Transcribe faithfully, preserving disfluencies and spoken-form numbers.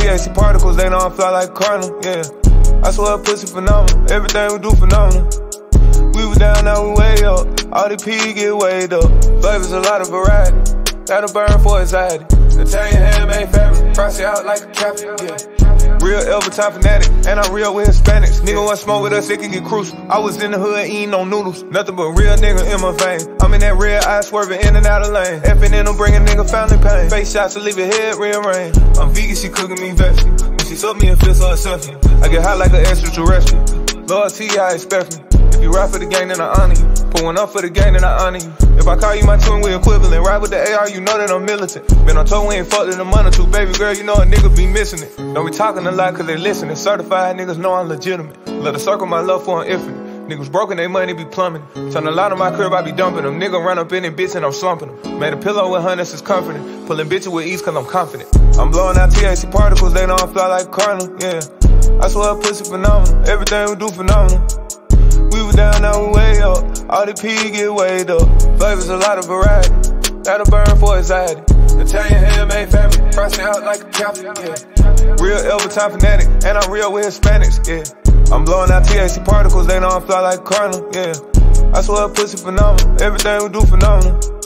T H C particles, they know I'm fly like a cardinal, yeah. I swear pussy phenomenal, everything we do phenomenal. We was down, now we way up, all the P get weighed up. Flavors, a lot of variety, that'll burn for anxiety. Italian handmade fabric, price it out like a catfish, yeah. Real L Vuitton fanatic, and I'm real with Hispanics. Nigga want smoke with us, it can get crucial. I was in the hood eating on noodles, nothing but real nigga in my veins. I'm in that red eye swervin' in and out of lane. F and N'll bring a nigga family pain. Faceshots'll leave your head rearranged. I'm vegan, she cooking me veggie. When she suck me and feel so exceptional, I get hot like an extraterrestrial. Loyalty, I expect me. If you ride for the gang, then I honor you. Put one up for the gang, then I honor you. If I call you my twin, we equivalent. Ride with the A R, you know that I'm militant. Been on tour, we ain't fucked in a month or two. Baby girl, you know a nigga be missing it. Don't be talking a lot cause they listening. Certified niggas know I'm legitimate. Let her circle my love for an infinite. Niggas broken, they money be plumbing. Turn a lot of my crib, I be dumping them. Nigga run up in it, bitch, and I'm slumping them. Made a pillow with hundreds, is comforting. Pulling bitches with ease cause I'm confident. I'm blowing out T H C particles, they know I'm fly like a cardinal, yeah. I swear pussy phenomenal, everything we do phenomenal. We was down, now we way up, all the P get weighed up. Flavors, a lot of variety, that'll burn for anxiety. Italian handmade fabric, price it out like a catfish, yeah. Real L Vuitton fanatic, and I'm real with Hispanics, yeah. I'm blowing out T H C particles, they know I'm fly like a cardinal, yeah. I swear pussy phenomenal, everything we do phenomenal.